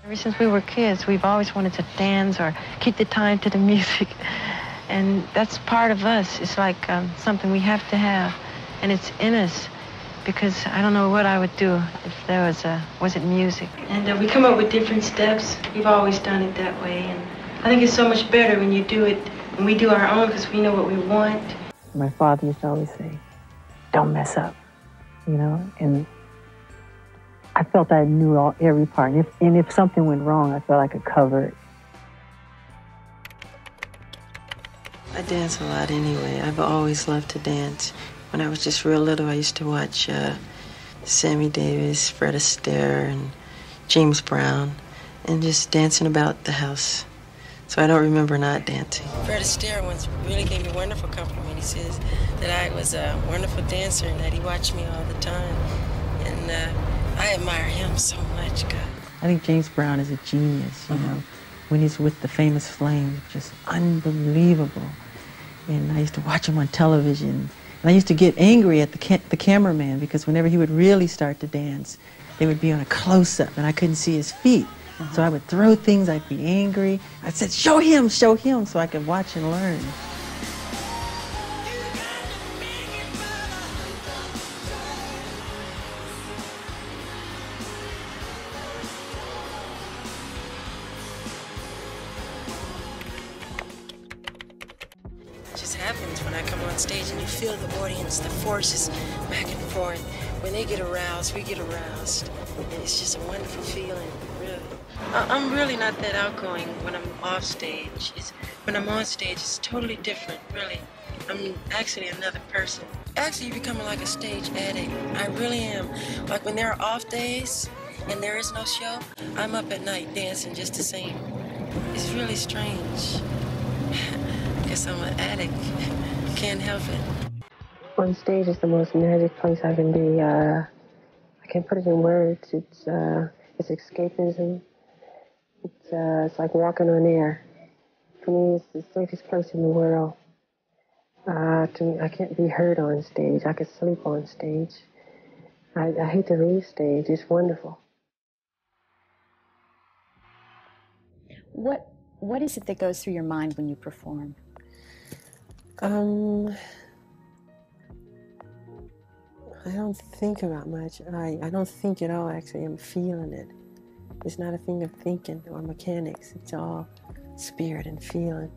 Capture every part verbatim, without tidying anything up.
Ever since we were kids, we've always wanted to dance or keep the time to the music. And that's part of us. It's like um, something we have to have. And it's in us. Because I don't know what I would do if there was a, wasn't music. And uh, we come up with different steps. We've always done it that way. And I think it's so much better when you do it, when we do our own, because we know what we want. My father used to always say, don't mess up, you know? And I felt I knew all, every part. And if, and if something went wrong, I felt I could cover it. I dance a lot anyway. I've always loved to dance. When I was just real little, I used to watch uh, Sammy Davis, Fred Astaire, and James Brown, and just dancing about the house. So I don't remember not dancing. Fred Astaire once really gave me a wonderful compliment. He says that I was a wonderful dancer and that he watched me all the time. And uh, I admire him so much, God. I think James Brown is a genius, you mm-hmm. know. When he's with the famous Flames, just unbelievable. And I used to watch him on television. And I used to get angry at the, ca the cameraman because whenever he would really start to dance, they would be on a close-up and I couldn't see his feet. Uh-huh. So I would throw things, I'd be angry. I said, show him, show him, so I could watch and learn. It just happens when I come on stage and you feel the audience, the forces back and forth. When they get aroused, we get aroused. And it's just a wonderful feeling, really. I'm really not that outgoing when I'm off stage. It's, when I'm on stage, it's totally different, really. I'm actually another person. Actually, you're becoming like a stage addict. I really am. Like when there are off days and there is no show, I'm up at night dancing just the same. It's really strange. I guess I'm an addict. Can't help it. On stage is the most magic place I can be. Uh, I can't put it in words. It's uh, it's escapism. It's uh, it's like walking on air. For me, it's the safest place in the world. Uh, to me, I can't be hurt on stage. I could sleep on stage. I, I hate to leave stage. It's wonderful. What What is it that goes through your mind when you perform? Um, I don't think about much. I, I don't think at all, actually. I'm feeling it. It's not a thing of thinking or mechanics. It's all spirit and feeling.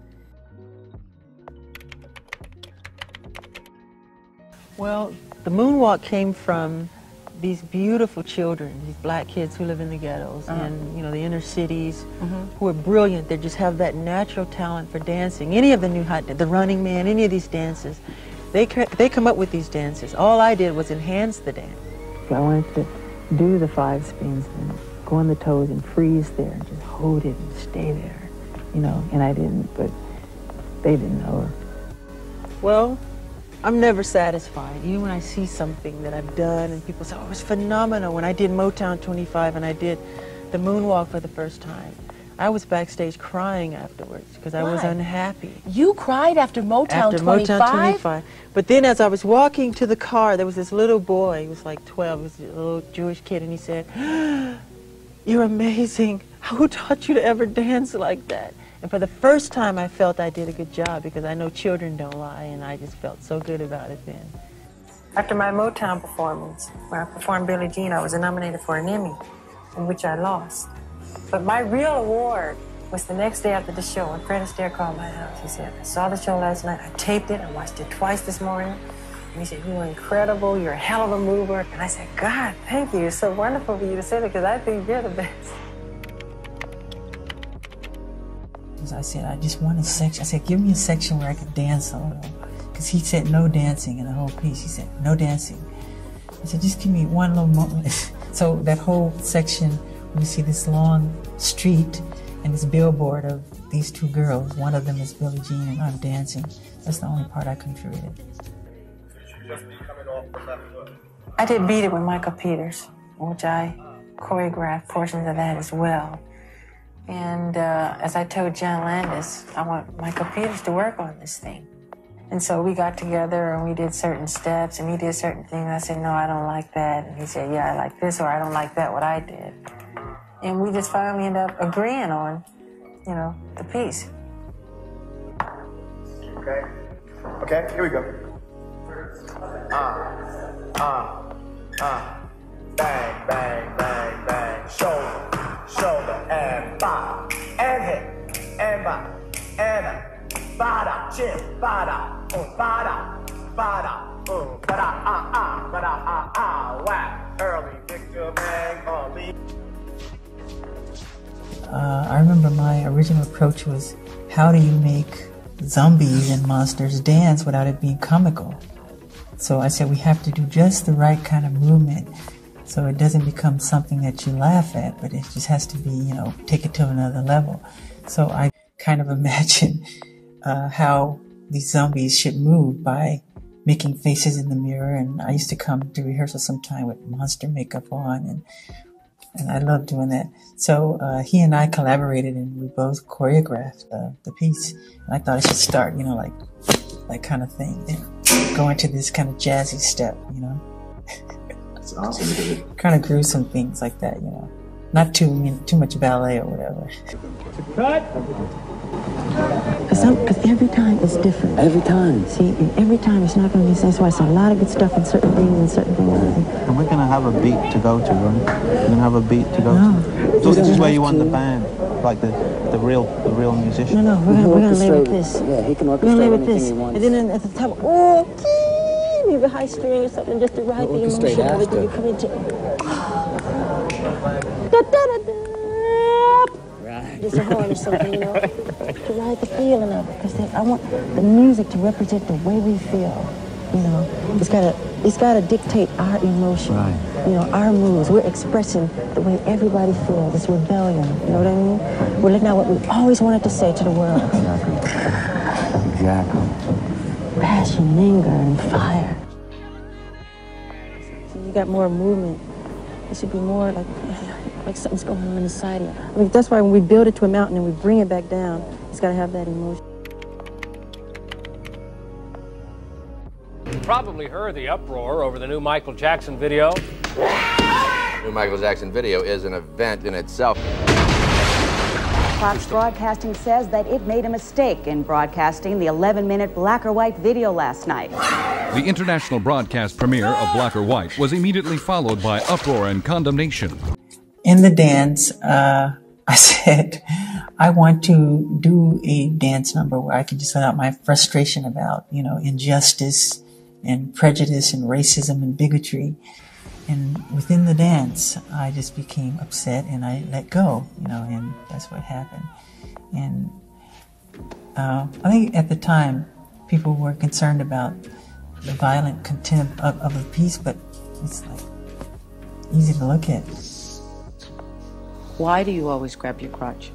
Well, the Moonwalk came from these beautiful children, these black kids who live in the ghettos uh-huh. and, you know, the inner cities, mm-hmm. who are brilliant. They just have that natural talent for dancing. Any of the new hot, the Running Man, any of these dances, they they come up with these dances. All I did was enhance the dance. I wanted to do the five spins and go on the toes and freeze there and just hold it and stay there, you know. And I didn't, but they didn't know. Well, I'm never satisfied. Even when I see something that I've done and people say, oh, it was phenomenal. When I did Motown twenty-five and I did the Moonwalk for the first time, I was backstage crying afterwards because I was unhappy. You cried after Motown after twenty-five? Motown twenty-five. But then as I was walking to the car, there was this little boy, he was like twelve, he was a little Jewish kid, and he said, you're amazing. Who taught you to ever dance like that? And for the first time, I felt I did a good job because I know children don't lie, and I just felt so good about it then. After my Motown performance, where I performed Billie Jean, I was nominated for an Emmy, in which I lost. But my real award was the next day after the show, when Fred Astaire called my house. He said, I saw the show last night, I taped it, I watched it twice this morning. And he said, you were incredible, you're a hell of a mover. And I said, God, thank you, it's so wonderful for you to say that, because I think you're the best. I said, I just want a section. I said, give me a section where I could dance a little. Because he said no dancing in the whole piece. He said, no dancing. I said, just give me one little moment. So that whole section, you see this long street and this billboard of these two girls. One of them is Billie Jean and I'm dancing. That's the only part I contributed. I did Beat It with Michael Peters, which I choreographed portions of that as well. And uh, as I told John Landis, I want Michael Peters to work on this thing. And so we got together and we did certain steps and he did certain things. I said, no, I don't like that. And he said, yeah, I like this, or I don't like that, what I did. And we just finally ended up agreeing on, you know, the piece. Okay. Okay, here we go. Uh, uh, uh. Bang, bang, bang, bang. Shoulder, shoulder, and bop. And hit, and bop. And a bada, chin, bada. Oh, bada, bada. Oh, bada, ah, ah, bada, ah, ah. Whack. Early Victor Bang on me. Uh, I remember my original approach was, how do you make zombies and monsters dance without it being comical? So I said we have to do just the right kind of movement so it doesn't become something that you laugh at, but it just has to be, you know, take it to another level. So I kind of imagine uh, how these zombies should move by making faces in the mirror. And I used to come to rehearsal sometime with monster makeup on, and and I love doing that. So uh, he and I collaborated, and we both choreographed uh, the piece. And I thought I should start, you know, like that kind of thing, and go into this kind of jazzy step, you know. That's awesome. Kind of gruesome things like that, you know. Not too you know, too much ballet or whatever. Cut. Because every time it's different. Every time. See, and every time it's not going to be the same. So I saw a lot of good stuff in certain things and certain things. And we're going to have a beat to go to, right? We're going to have a beat to go No. to. So this is where you want the band, like the, the real the real musician. No, no, we're going we're gonna lay with this. Yeah, he can We're going to lay orchestrate with anything this. he wants. And then at the top, oh, gee, maybe a high string or something, just to ride the Orchestrate emotion of it. after. You come into da, da, da, da. Right. Just a horn or something, you know, to ride the feeling of it. Because I want the music to represent the way we feel. You know, it's gotta, it's gotta dictate our emotion. Right. You know, our moves. We're expressing the way everybody feels. It's rebellion. You know what I mean? We're letting out what we always wanted to say to the world. Exactly. Exactly. Passion and anger and fire. So you got more movement. It should be more like, like something's going on inside you. I mean, that's why when we build it to a mountain and we bring it back down, it's got to have that emotion. You probably heard the uproar over the new Michael Jackson video. The new Michael Jackson video is an event in itself. Fox Broadcasting says that it made a mistake in broadcasting the eleven minute black or white video last night. The international broadcast premiere of Black or White was immediately followed by uproar and condemnation. In the dance, uh, I said, I want to do a dance number where I can just let out my frustration about, you know, injustice and prejudice and racism and bigotry. And within the dance, I just became upset and I let go, you know, and that's what happened. And uh, I think at the time, people were concerned about the violent contempt of, of the piece, but it's like easy to look at. Why do you always grab your crotch?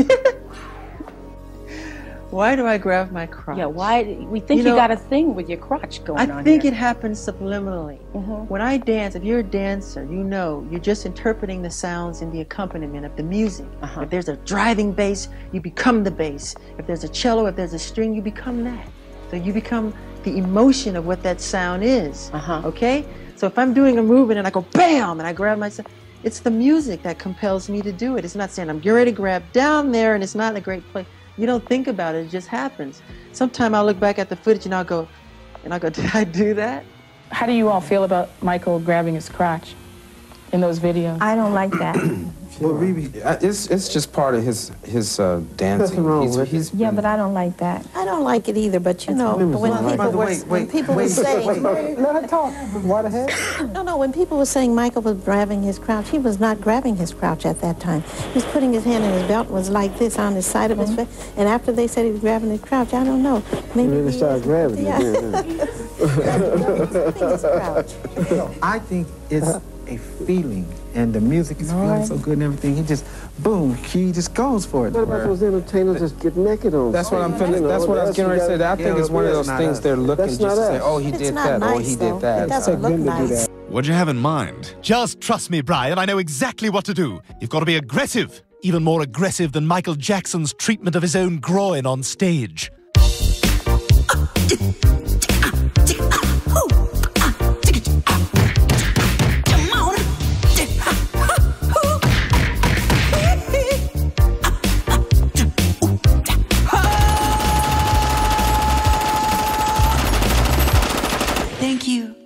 Why do I grab my crotch? Yeah, why? We think you, You you know, got a thing with your crotch going I on think here. it happens subliminally. Mhm. When I dance, if you're a dancer, you know, you're just interpreting the sounds and the accompaniment of the music. Uh-huh. If there's a driving bass, you become the bass. If there's a cello, if there's a string, you become that. So you become the emotion of what that sound is. Uh-huh. Okay? So if I'm doing a movement and I go bam and I grab myself, it's the music that compels me to do it. It's not saying I'm getting ready to grab down there and it's not a great place. You don't think about it, it just happens. Sometime I'll look back at the footage and I'll go, and I'll go, did I do that? How do you all feel about Michael grabbing his crotch in those videos? I don't like that. Well, Riri, it's it's just part of his his uh, dancing. Nothing wrong He's- with he's Yeah, but I don't like that. I don't like it either, but you know, women's when right. people By the were, way, when wait, people wait, were saying, wait, wait, let her talk. Why the heck? no, no, when people were saying Michael was grabbing his crotch, he was not grabbing his crotch at that time. He was putting his hand in his belt and was like this on the side of his face. And after they said he was grabbing his crotch, I don't know. Maybe You really he started grabbing it, yeah. yeah. I think it's a feeling, and the music is feeling so good and everything. He just, boom, he just goes for it. What about those entertainers just get naked on That's what I'm stage? feeling. You know, That's what I was getting ready to say. I think it's one of those that's things not they're us. looking That's just not to say, us. oh, he It's did not that, oh, nice, he though. did that. It doesn't look nice. What'd you have in mind? Just trust me, Brian. I know exactly what to do. You've got to be aggressive. Even more aggressive than Michael Jackson's treatment of his own groin on stage. Thank you.